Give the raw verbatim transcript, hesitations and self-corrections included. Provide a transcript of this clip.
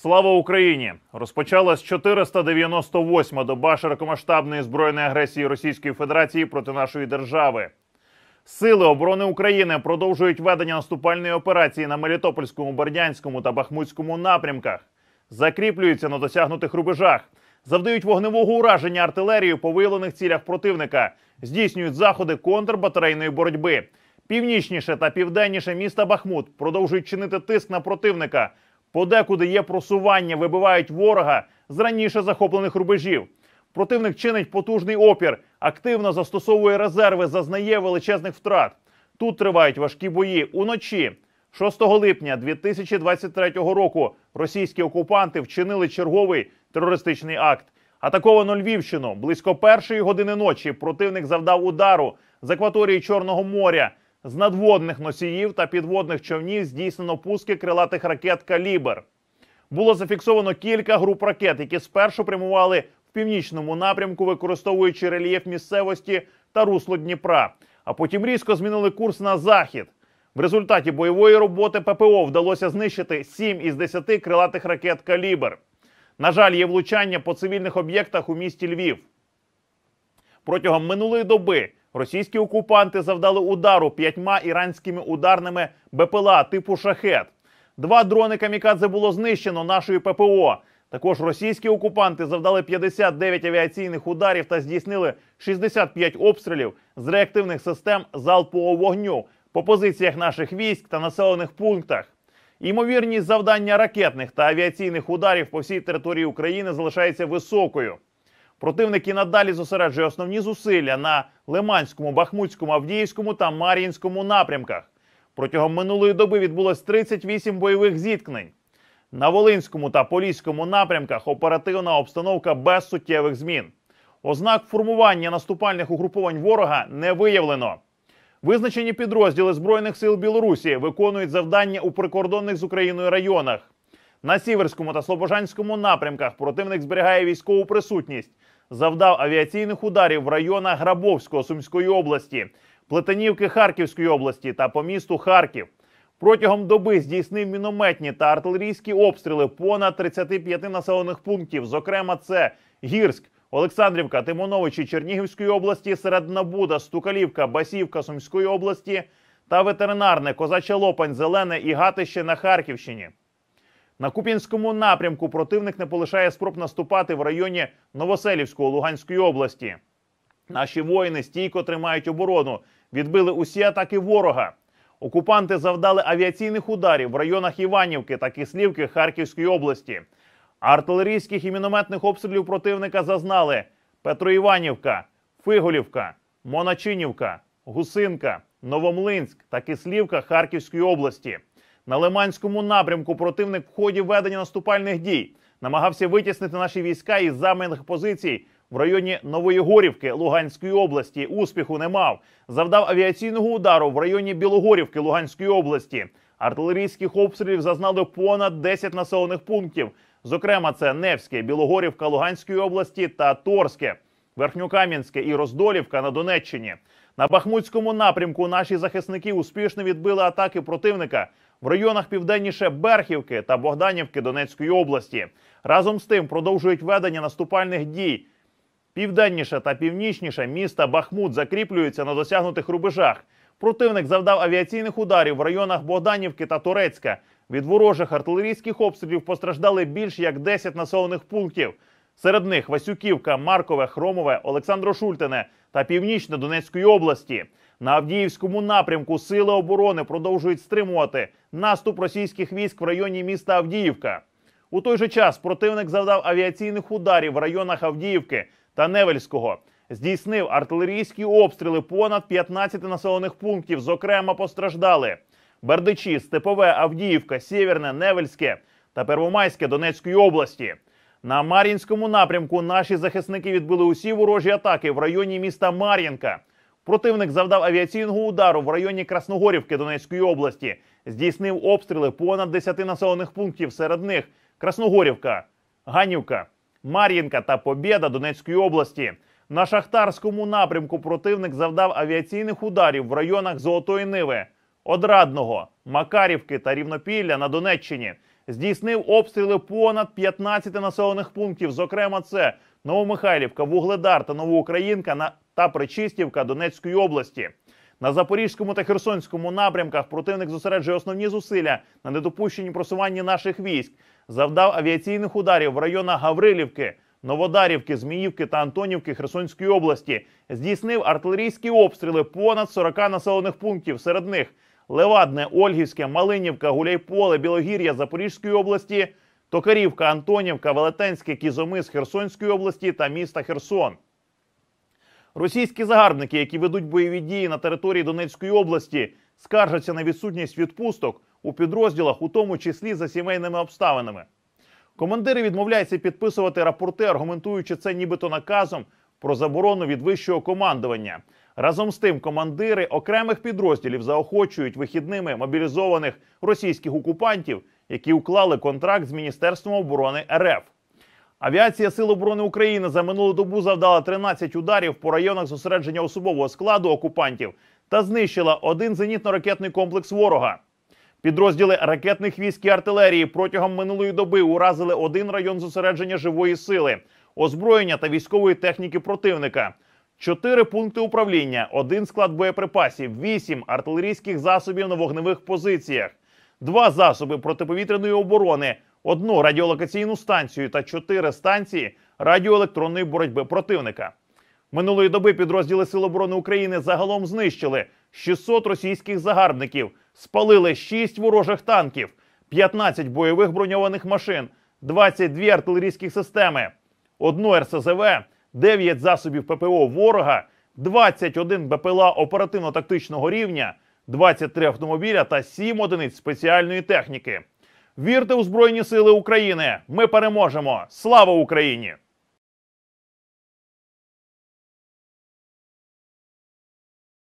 Слава Україні! Розпочалась чотириста дев'яносто восьма доба широкомасштабної збройної агресії Російської Федерації проти нашої держави. Сили оборони України продовжують ведення наступальної операції на Мелітопольському, Бердянському та Бахмутському напрямках. Закріплюються на досягнутих рубежах, завдають вогневого ураження артилерією по виявлених цілях противника, здійснюють заходи контрбатарейної боротьби. Північніше та південніше міста Бахмут продовжують чинити тиск на противника. Подекуди є просування, вибивають ворога з раніше захоплених рубежів. Противник чинить потужний опір, активно застосовує резерви, зазнає величезних втрат. Тут тривають важкі бої. Уночі шостого липня дві тисячі двадцять третього року російські окупанти вчинили черговий терористичний акт. Атаковано Львівщину. Близько першої години ночі противник завдав удару з акваторії Чорного моря. З надводних носіїв та підводних човнів здійснено пуски крилатих ракет «Калібр». Було зафіксовано кілька груп ракет, які спершу прямували в північному напрямку, використовуючи рельєф місцевості та русло Дніпра, а потім різко змінили курс на захід. В результаті бойової роботи ППО вдалося знищити сім із десяти крилатих ракет «Калібр». На жаль, є влучання по цивільних об'єктах у місті Львів. Протягом минулої доби російські окупанти завдали удару п'ятьма іранськими ударними БПЛА типу «Шахед». Два дрони «Камікадзе» було знищено нашою ППО. Також російські окупанти завдали п'ятдесят дев'ять авіаційних ударів та здійснили шістдесят п'ять обстрілів з реактивних систем залпового вогню по позиціях наших військ та населених пунктах. Ймовірність завдання ракетних та авіаційних ударів по всій території України залишається високою. Противник і надалі зосереджує основні зусилля на Лиманському, Бахмутському, Авдіївському та Мар'їнському напрямках. Протягом минулої доби відбулось тридцять вісім бойових зіткнень. На Волинському та Поліському напрямках оперативна обстановка без суттєвих змін. Ознак формування наступальних угруповань ворога не виявлено. Визначені підрозділи Збройних сил Білорусі виконують завдання у прикордонних з Україною районах. На Сіверському та Слобожанському напрямках противник зберігає військову присутність. Завдав авіаційних ударів в районах Грабовського Сумської області, Плетенівки Харківської області та по місту Харків. Протягом доби здійснив мінометні та артилерійські обстріли понад тридцяти п'яти населених пунктів. Зокрема, це Гірськ, Олександрівка, Тимоновичі Чернігівської області, Середнабуда, Стукалівка, Басівка Сумської області та ветеринарне Козача Лопань, Зелене і Гатище на Харківщині. На Куп'янському напрямку противник не полишає спроб наступати в районі Новоселівського Луганської області. Наші воїни стійко тримають оборону, відбили усі атаки ворога. Окупанти завдали авіаційних ударів в районах Іванівки та Кислівки Харківської області. Артилерійських і мінометних обстрілів противника зазнали Петроіванівка, Фиголівка, Моначинівка, Гусинка, Новомлинськ та Кислівка Харківської області. На Лиманському напрямку противник в ході ведення наступальних дій намагався витіснити наші війська із займаних позицій в районі Нової Горівки Луганської області. Успіху не мав. Завдав авіаційного удару в районі Білогорівки Луганської області. Артилерійських обстрілів зазнали понад десять населених пунктів. Зокрема, це Невське, Білогорівка Луганської області та Торське, Верхньокам'янське і Роздолівка на Донеччині. На Бахмутському напрямку наші захисники успішно відбили атаки противника в районах південніше Берхівки та Богданівки Донецької області. Разом з тим продовжують ведення наступальних дій. Південніше та північніше міста Бахмут закріплюються на досягнутих рубежах. Противник завдав авіаційних ударів в районах Богданівки та Торецька. Від ворожих артилерійських обстрілів постраждали більш як десять населених пунктів. Серед них Васюківка, Маркове, Хромове, Олександро-Шультине та Північне Донецької області. На Авдіївському напрямку сили оборони продовжують стримувати наступ російських військ в районі міста Авдіївка. У той же час противник завдав авіаційних ударів в районах Авдіївки та Невельського. Здійснив артилерійські обстріли понад п'ятнадцяти населених пунктів, зокрема постраждали Бердичі, Степове, Авдіївка, Сєвєрне, Невельське та Первомайське Донецької області. На Мар'їнському напрямку наші захисники відбили усі ворожі атаки в районі міста Мар'їнка. Противник завдав авіаційного удару в районі Красногорівки Донецької області. Здійснив обстріли понад десяти населених пунктів, серед них Красногорівка, Ганівка, Мар'їнка та Побєда Донецької області. На Шахтарському напрямку противник завдав авіаційних ударів в районах Золотої Ниви, Одрадного, Макарівки та Рівнопілля на Донеччині. здійснив обстріли понад п'ятнадцяти населених пунктів. Зокрема, це Новомихайлівка, Вугледар та Новоукраїнка на- та Пречистівка Донецької області. На Запорізькому та Херсонському напрямках противник зосереджує основні зусилля на недопущенні просування наших військ. Завдав авіаційних ударів в районах Гаврилівки, Новодарівки, Зміївки та Антонівки Херсонської області. Здійснив артилерійські обстріли понад сорока населених пунктів. Серед них Левадне, Ольгівське, Малинівка, Гуляйполе, Білогір'я Запорізької області, Токарівка, Антонівка, Велетенське, Кізомис Херсонської області та міста Херсон. Російські загарбники, які ведуть бойові дії на території Донецької області, скаржаться на відсутність відпусток у підрозділах, у тому числі за сімейними обставинами. Командири відмовляються підписувати рапорти, аргументуючи це нібито наказом про заборону від вищого командування. Разом з тим, командири окремих підрозділів заохочують вихідними мобілізованих російських окупантів, які уклали контракт з Міністерством оборони РФ. Авіація Сил оборони України за минулу добу завдала тринадцять ударів по районах зосередження особового складу окупантів та знищила один зенітно-ракетний комплекс ворога. Підрозділи ракетних військ і артилерії протягом минулої доби уразили один район зосередження живої сили, озброєння та військової техніки противника, чотири пункти управління, один склад боєприпасів, вісім артилерійських засобів на вогневих позиціях, два засоби протиповітряної оборони, одну радіолокаційну станцію та чотири станції радіоелектронної боротьби противника. Минулої доби підрозділи Сил оборони України загалом знищили шістсот російських загарбників, спалили шість ворожих танків, п'ятнадцять бойових броньованих машин, двадцять дві артилерійських системи, одну ер ес зе ве, дев'ять засобів пе пе о ворога, двадцять один бе пе ел а оперативно-тактичного рівня, двадцять три автомобіля та сім одиниць спеціальної техніки. Вірте у Збройні Сили України! Ми переможемо! Слава Україні!